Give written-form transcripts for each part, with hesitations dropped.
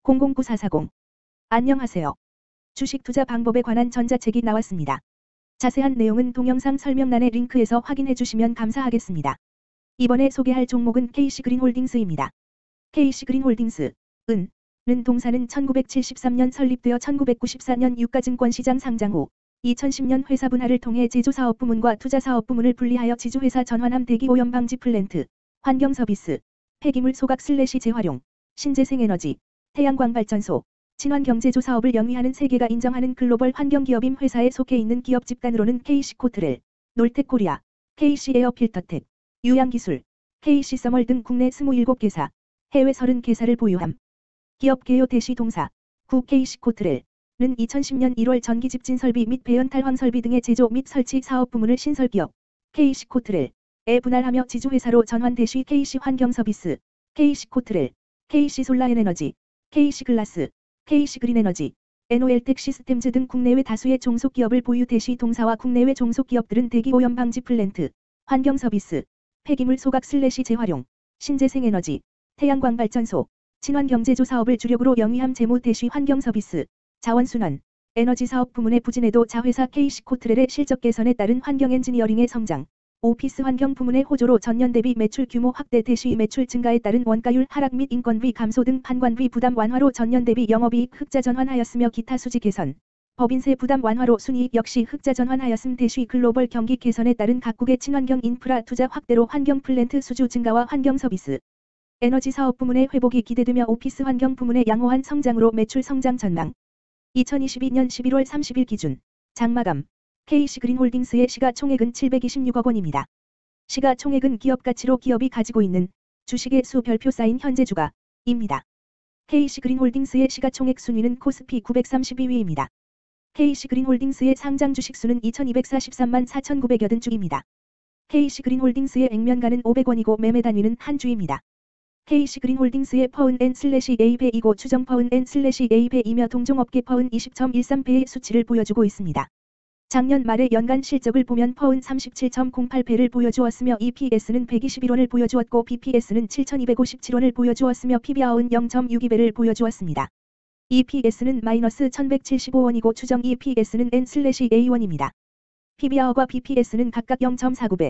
009440. 안녕하세요. 주식 투자 방법에 관한 전자책이 나왔습니다. 자세한 내용은 동영상 설명란의 링크에서 확인해 주시면 감사하겠습니다. 이번에 소개할 종목은 KC그린홀딩스입니다. KC그린홀딩스, 는 동사는 1973년 설립되어 1994년 유가증권시장 상장 후 2010년 회사 분할을 통해 제조사업 부문과 투자사업 부문을 분리하여 지주회사 전환함 대기오염 방지 플랜트, 환경서비스, 폐기물 소각 재활용, 신재생에너지, 태양광발전소, 친환경제조 사업을 영위하는 세계가 인정하는 글로벌 환경기업임 회사에 속해 있는 기업 집단으로는 KC코트렐, 놀텍코리아, KC에어필터텍, 유양기술, KC서멀 등 국내 27개사, 해외 30개사를 보유함. 기업 개요 대시 동사, 구 KC코트렐, 는 2010년 1월 전기집진 설비 및 배연 탈황 설비 등의 제조 및 설치 사업 부문을 신설기업, KC코트렐, 에 분할하며 지주회사로 전환 대시 KC환경서비스, KC코트렐, KC솔라엔에너지, KC글라스, KC그린에너지, NOL텍 시스템즈 등 국내외 다수의 종속기업을 보유 대시 동사와 국내외 종속기업들은 대기오염 방지 플랜트, 환경서비스, 폐기물 소각 재활용, 신재생에너지, 태양광발전소, 친환경제조 사업을 주력으로 영위함 재무 대시 환경서비스, 자원순환, 에너지사업 부문의 부진에도 자회사 KC코트렐의 실적 개선에 따른 환경엔지니어링의 성장, 오피스 환경 부문의 호조로 전년 대비 매출 규모 확대 대시 매출 증가에 따른 원가율 하락 및 인건비 감소 등 판관비 부담 완화로 전년 대비 영업이익 흑자 전환하였으며 기타 수지 개선, 법인세 부담 완화로 순이익 역시 흑자 전환하였음 대시 글로벌 경기 개선에 따른 각국의 친환경 인프라 투자 확대로 환경 플랜트 수주 증가와 환경 서비스, 에너지 사업 부문의 회복이 기대되며 오피스 환경 부문의 양호한 성장으로 매출 성장 전망. 2022년 11월 30일 기준 장마감 KC그린홀딩스의 시가총액은 726억 원입니다. 시가총액은 기업가치로 기업이 가지고 있는 주식의 수 별표 쌓인 현재 주가입니다. KC그린홀딩스의 시가총액 순위는 코스피 932위입니다. KC그린홀딩스의 상장 주식수는 2243만 4980주입니다. KC그린홀딩스의 액면가는 500원이고 매매 단위는 한 주입니다. KC그린홀딩스의 퍼은/A 배이고 추정 퍼은/A 배이며 동종업계 퍼은 20.13배의 수치를 보여주고 있습니다. 작년 말의 연간 실적을 보면 퍼은 37.08배를 보여주었으며 EPS는 121원을 보여주었고 BPS는 7257원을 보여주었으며 PBR은 0.62배를 보여주었습니다. EPS는 마이너스 1175원이고 추정 EPS는 N/A1입니다. PBR과 BPS는 각각 0.49배,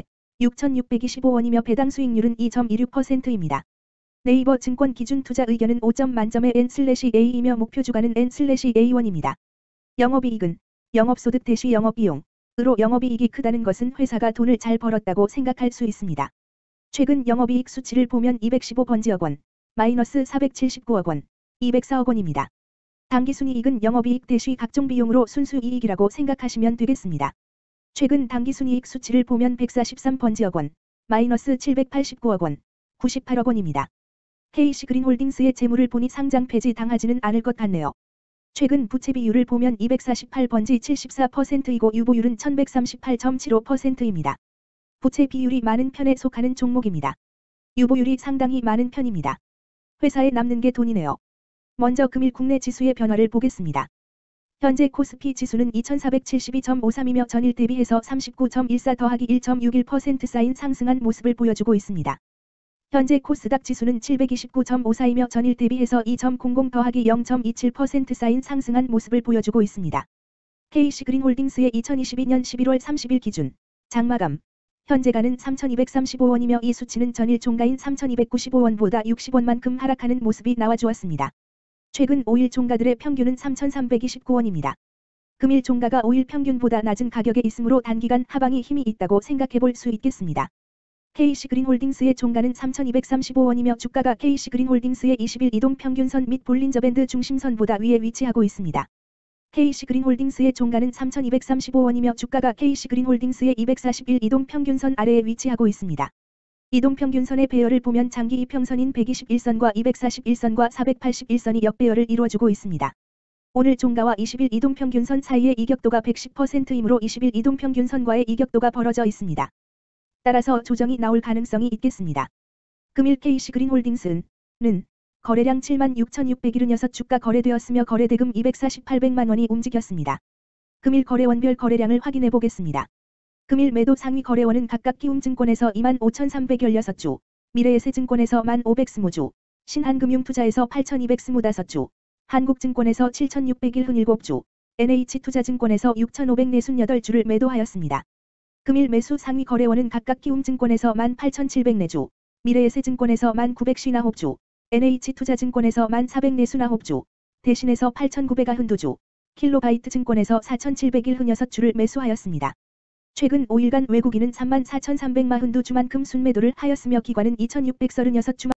6625원이며 배당 수익률은 2.26%입니다. 네이버 증권 기준 투자 의견은 5점 만점의 N/A이며 목표 주가는 N/A1입니다. 영업이익은 영업소득 대시 영업비용으로 영업이익이 크다는 것은 회사가 돈을 잘 벌었다고 생각할 수 있습니다. 최근 영업이익 수치를 보면 215번지억 원, 마이너스 479억 원, 204억 원입니다. 당기순이익은 영업이익 대시 각종 비용으로 순수이익이라고 생각하시면 되겠습니다. 최근 당기순이익 수치를 보면 143번지억 원, 마이너스 789억 원, 98억 원입니다. KC그린홀딩스의 재물을 보니 상장 폐지 당하지는 않을 것 같네요. 최근 부채 비율을 보면 248번지 74%이고 유보율은 1138.75%입니다. 부채 비율이 많은 편에 속하는 종목입니다. 유보율이 상당히 많은 편입니다. 회사에 남는 게 돈이네요. 먼저 금일 국내 지수의 변화를 보겠습니다. 현재 코스피 지수는 2472.53이며 전일 대비해서 39.14 더하기 1.61% 쌓인 상승한 모습을 보여주고 있습니다. 현재 코스닥 지수는 729.54이며 전일 대비해서 2.00 더하기 0.27% 쌓인 상승한 모습을 보여주고 있습니다. KC그린홀딩스의 2022년 11월 30일 기준 장마감 현재가는 3235원이며 이 수치는 전일 종가인 3295원보다 60원만큼 하락하는 모습이 나와주었습니다. 최근 5일 종가들의 평균은 3329원입니다. 금일 종가가 5일 평균보다 낮은 가격에 있으므로 단기간 하방이 힘이 있다고 생각해볼 수 있겠습니다. KC그린홀딩스의 종가는 3235원이며 주가가 KC그린홀딩스의 20일 이동평균선 및 볼린저밴드 중심선보다 위에 위치하고 있습니다. KC그린홀딩스의 종가는 3235원이며 주가가 KC그린홀딩스의 241 이동평균선 아래에 위치하고 있습니다. 이동평균선의 배열을 보면 장기 이평선인 121선과 241선과 481선이 역배열을 이루어주고 있습니다. 오늘 종가와 20일 이동평균선 사이의 이격도가 110%이므로 20일 이동평균선과의 이격도가 벌어져 있습니다. 따라서 조정이 나올 가능성이 있겠습니다. 금일 KC그린홀딩스는 거래량 76,676주가 거래되었으며 거래대금 248백만 원이 움직였습니다. 금일 거래원별 거래량을 확인해 보겠습니다. 금일 매도 상위 거래원은 각각 키움증권에서 25,316주, 미래에셋증권에서 1,520주, 신한금융투자에서 8,225주, 한국증권에서 7,601흔 7주, NH투자증권에서 6,548주를 매도하였습니다. 금일 매수 상위 거래원은 각각 키움증권에서 18,704주, 미래에셋증권에서 1,959주, NH투자증권에서 1,449주, 대신에서 8,992주, 킬로바이트증권에서 4,701흔 6주를 매수하였습니다. 최근 5일간 외국인은 34,342주만큼 순매도를 하였으며 기관은 2,636주